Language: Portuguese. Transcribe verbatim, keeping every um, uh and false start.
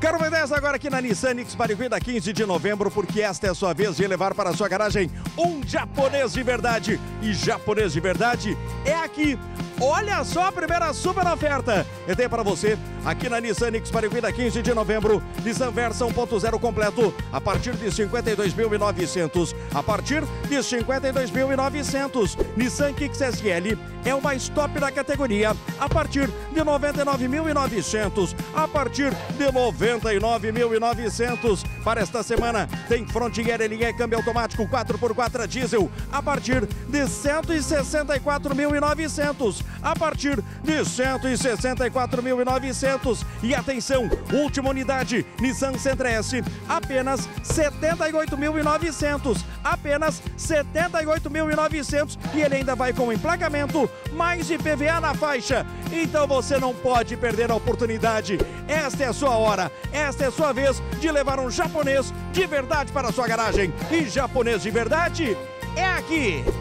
Zero dez agora aqui na Nissan Nix Mariquita, quinze de novembro, porque esta é a sua vez de levar para a sua garagem um japonês de verdade. E japonês de verdade é aqui. Olha só a primeira super oferta. Eu tenho para você aqui na Nissan Nix Mariquita, quinze de novembro, Nissan Versa um ponto zero completo a partir de cinquenta e dois mil e novecentos. A partir de cinquenta e dois mil e novecentos. Nissan Kicks S L é o mais top da categoria a partir de noventa e nove mil e novecentos. A partir de noventa e nove mil e novecentos. Para esta semana tem Frontier L E câmbio automático quatro por quatro a diesel a partir de cento e sessenta e quatro mil e novecentos. A partir de cento e sessenta e quatro mil e novecentos. E atenção, última unidade, Nissan Sentra S, apenas setenta e oito mil e novecentos. Apenas setenta e oito mil e novecentos. E ele ainda vai com emplacamento, mais I P V A na faixa. Então você não pode perder a oportunidade. Esta é a sua hora, esta é a sua vez de levar um japonês de verdade para a sua garagem. E japonês de verdade é aqui.